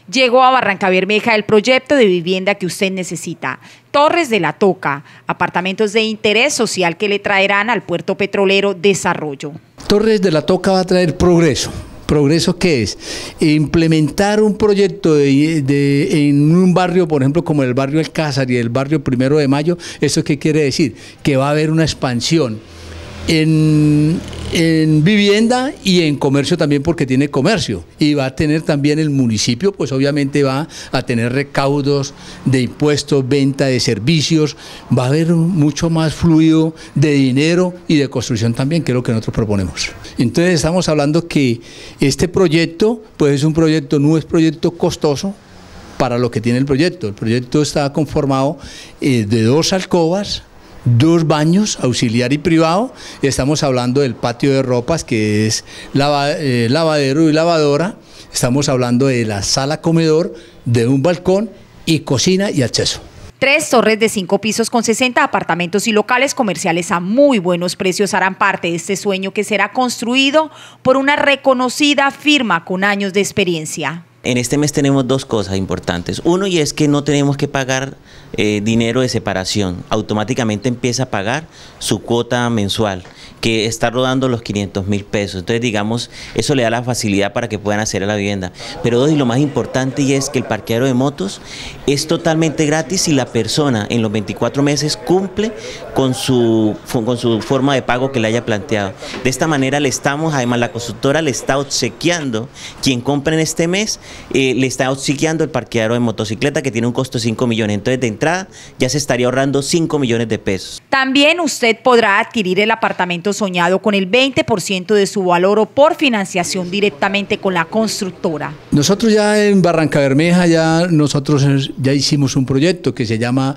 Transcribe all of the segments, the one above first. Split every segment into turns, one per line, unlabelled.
Llegó a Barrancabermeja el proyecto de vivienda que usted necesita. Torres de la Toca, apartamentos de interés social que le traerán al puerto petrolero desarrollo.
Torres de la Toca va a traer progreso. ¿Progreso qué es? Implementar un proyecto en un barrio, por ejemplo, como el barrio Alcázar y el barrio 1 de Mayo. ¿Eso qué quiere decir? Que va a haber una expansión en vivienda y en comercio también, porque tiene comercio, y va a tener también el municipio, pues obviamente va a tener recaudos de impuestos, venta de servicios, va a haber mucho más fluido de dinero y de construcción también, que es lo que nosotros proponemos. Entonces estamos hablando que este proyecto, pues es un proyecto, no es proyecto costoso para lo que tiene el proyecto. El proyecto está conformado de 2 alcobas, 2 baños, auxiliar y privado. Estamos hablando del patio de ropas, que es lavadero y lavadora. Estamos hablando de la sala comedor, de un balcón y cocina y acceso.
3 torres de 5 pisos con 60 apartamentos y locales comerciales a muy buenos precios harán parte de este sueño que será construido por una reconocida firma con años de experiencia.
En este mes tenemos 2 cosas importantes. Uno, y es que no tenemos que pagar dinero de separación. Automáticamente empieza a pagar su cuota mensual, que está rodando los 500.000 pesos. Entonces, digamos, eso le da la facilidad para que puedan acceder a la vivienda. Pero 2, y lo más importante, y es que el parqueadero de motos es totalmente gratis si la persona en los 24 meses cumple con su forma de pago que le haya planteado. De esta manera además la constructora le está obsequiando, quien compre en este mes, le está obsequiando el parqueadero de motocicleta, que tiene un costo de 5 millones. Entonces, de entrada ya se estaría ahorrando 5 millones de pesos.
También usted podrá adquirir el apartamento soñado con el 20% de su valor o por financiación directamente con la constructora.
Nosotros ya en Barrancabermeja ya hicimos un proyecto que se llama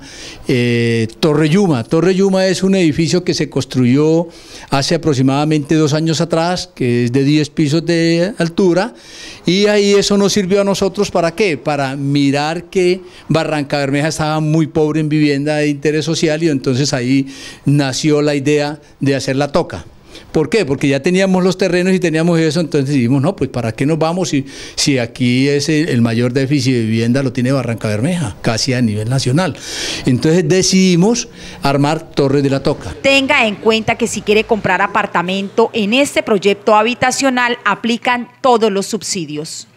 Torre Yuma. Torre Yuma es un edificio que se construyó hace aproximadamente 2 años atrás, que es de 10 pisos de altura, y ahí eso nos sirvió a nosotros ¿para qué? Para mirar que Barrancabermeja estaba muy pobre en vivienda de interés social, y entonces ahí nació la idea de hacer la Toca. ¿Por qué? Porque ya teníamos los terrenos y teníamos eso, entonces dijimos, no, pues ¿para qué nos vamos si aquí es el mayor déficit de vivienda lo tiene Barrancabermeja, casi a nivel nacional? Entonces decidimos armar Torres de la Toca.
Tenga en cuenta que si quiere comprar apartamento en este proyecto habitacional, aplican todos los subsidios.